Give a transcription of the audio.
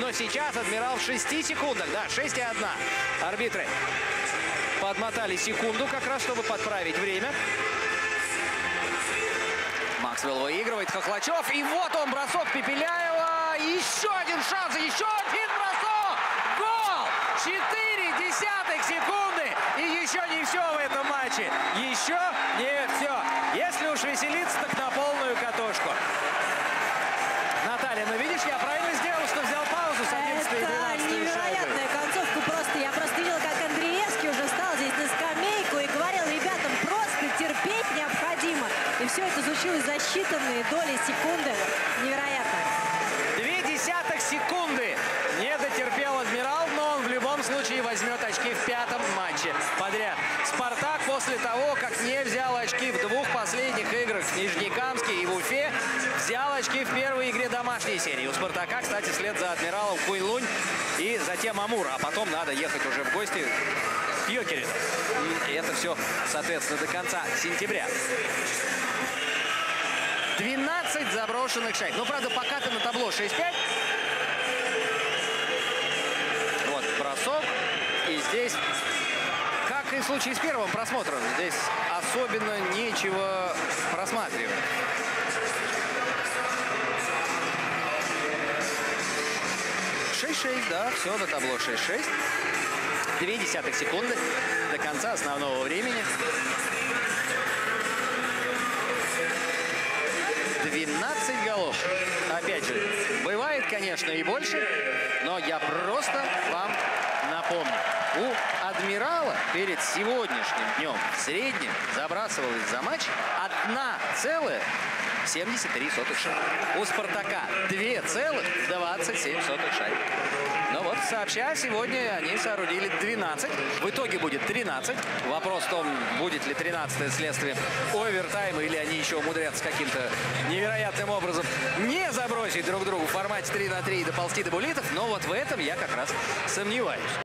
Но сейчас «Адмирал» в 6 секундах. Да, 6,1. Арбитры подмотали секунду как раз, чтобы подправить время. Максвелл выигрывает. Хохлачев. И вот он, бросок Пепеляева. Еще один шанс. Еще один бросок. Гол! 0,4 секунды. И еще не все в этом матче. Еще не все. Если уж веселиться, так на полную катушку. Наталья, ну видишь, я правильно сделал, что взял паузу с 11 и 12 Это невероятная концовка. Я просто видела, как Андреевский уже стал здесь на скамейку и говорил ребятам, просто терпеть необходимо. И все это случилось за считанные доли секунды. Невероятно. 0,2 секунды не дотерпел «Адмирал», но он в любом случае возьмет очки в 5-м матче подряд. «Спартак» после того, как не взял очки в 2 последних играх в Нижнекамске и в Уфе, взял очки в первой игре домашней серии. У «Спартака», кстати, вслед за «Адмиралом» Куньлунь и затем Амур. А потом надо ехать уже в гости к Йокериту. И это все, соответственно, до конца сентября. 12 заброшенных шайб. Ну, правда, пока-то на табло 6-5. Вот бросок. И здесь, как и в случае с первым просмотром, здесь особенно нечего просматривать. Да, все на табло 6-6. 0,2 секунды до конца основного времени. 12 голов. Опять же, бывает, конечно, и больше, но я просто вам напомню. У «Адмирала» перед сегодняшним днем в среднем забрасывалось за матч 1,73 шайбы. У «Спартака» 2,27 шайбы. Но вот сообща сегодня они соорудили 12. В итоге будет 13. Вопрос в том, будет ли 13-е следствием овертайма, или они еще умудрятся каким-то невероятным образом не забросить друг другу в формате 3 на 3 и доползти до буллитов. Но вот в этом я как раз сомневаюсь.